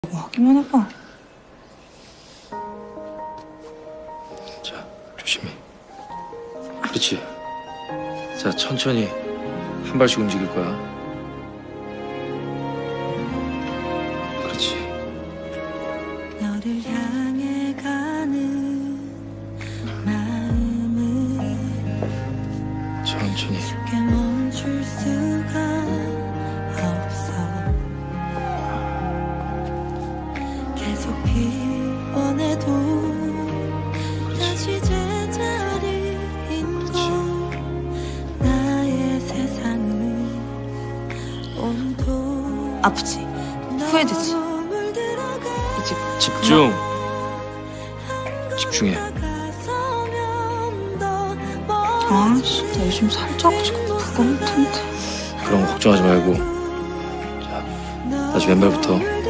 하기만 해봐. 자, 조심히. 그렇지. 자, 천천히 한 발씩 움직일 거야. 그렇지. 너를 향해 가는 마음을 천천히. 쉽게 멈출 수가 없어. 계속 피곤해도 다시 제자리인 걸. 나의 세상을 온통 아프지? 후회되지? 이제 집중. 집중해. 아씨, 나 요즘 살쪄가지고 그거 못한데. 그런 거 걱정하지 말고. 자, 다시 왼발부터.